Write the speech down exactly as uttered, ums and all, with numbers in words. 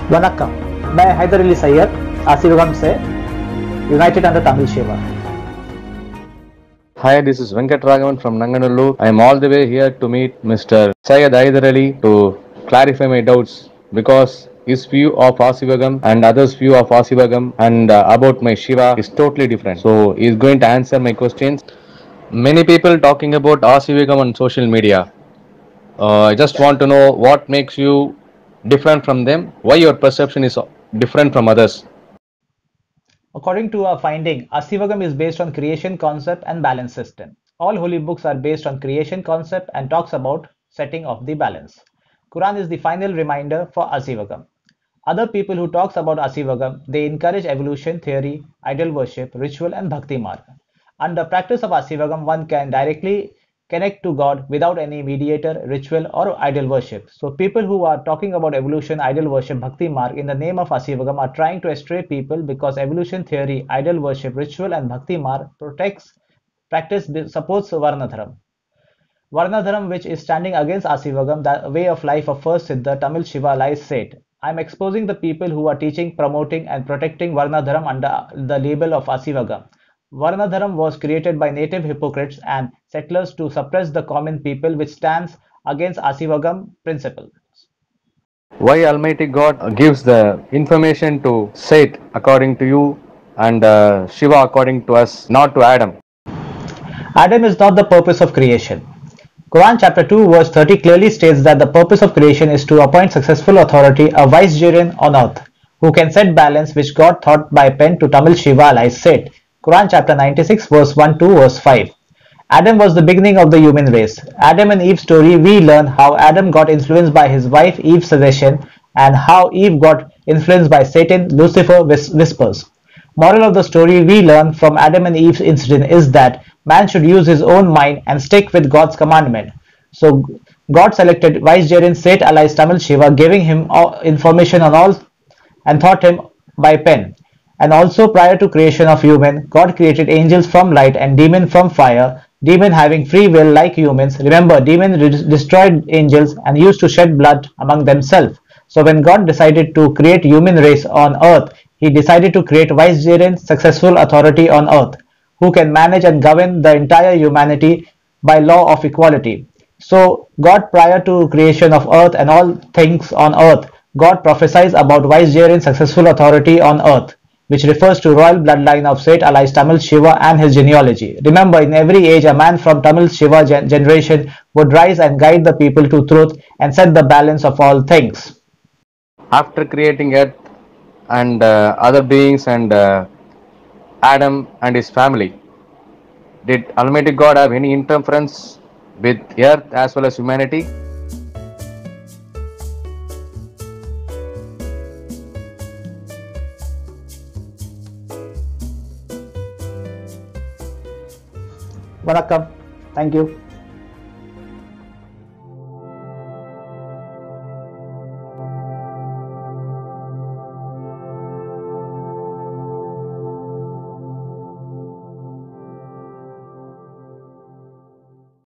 वनक्कम, मैं हैदर अली सैयद आशीर्वाद से united under Tamil Shiva. Hi, this is Venkat Raghavan from Nanganallur. I am all the way here to meet Mister Syed Hyder Ali to clarify my doubts because his view of Asivagam and others' view of Asivagam and uh, about my Shiva is totally different. So he is going to answer my questions. Many people talking about Asivagam on social media. Uh, I just want to know what makes you different from them, why your perception is different from others. According to our finding, Asivagam is based on creation concept and balance system. All holy books are based on creation concept and talks about setting of the balance. Quran is the final reminder for Asivagam. Other people who talks about Asivagam, they encourage evolution theory, idol worship, ritual and bhakti marga. Under practice of Asivagam, one can directly connect to God without any mediator, ritual or idol worship. So people who are talking about evolution, idol worship, bhakti marg in the name of Asivagam are trying to astray people because evolution theory, idol worship, ritual and bhakti marg protects, practice supports Varnadharam. Varnadharam, which is standing against Asivagam, the way of life of first Siddha, Tamil Shiva lies said. I am exposing the people who are teaching, promoting and protecting Varnadharam under the label of Asivagam. Varnadharam was created by native hypocrites and settlers to suppress the common people, which stands against Asivagam principle. Why Almighty God gives the information to Seth according to you and uh, Shiva according to us, not to Adam? Adam is not the purpose of creation. Quran chapter two verse thirty clearly states that the purpose of creation is to appoint successful authority, a vicegerent on earth, who can set balance, which God thought by pen to Tamil Shiva lies said. Quran chapter ninety-six verse one to verse five. Adam was the beginning of the human race. Adam and Eve's story, we learn how Adam got influenced by his wife Eve's suggestion and how Eve got influenced by Satan, Lucifer whispers. Moral of the story we learn from Adam and Eve's incident is that man should use his own mind and stick with God's commandment. So God selected Vicegerent Seth alias Tamil Shiva, giving him information on all and taught him by pen. And also prior to creation of human, God created angels from light and demon from fire, demon having free will like humans. Remember, demon destroyed angels and used to shed blood among themselves. So when God decided to create human race on earth, he decided to create vicegerent successful authority on earth, who can manage and govern the entire humanity by law of equality. So God, prior to creation of earth and all things on earth, God prophesies about vicegerent successful authority on earth, which refers to royal bloodline of Seth alias Tamil Shiva and his genealogy. Remember, in every age, a man from Tamil Shiva gen generation would rise and guide the people to truth and set the balance of all things. After creating earth and uh, other beings and uh, Adam and his family, did Almighty God have any interference with earth as well as humanity? Vanakkam. Thank you.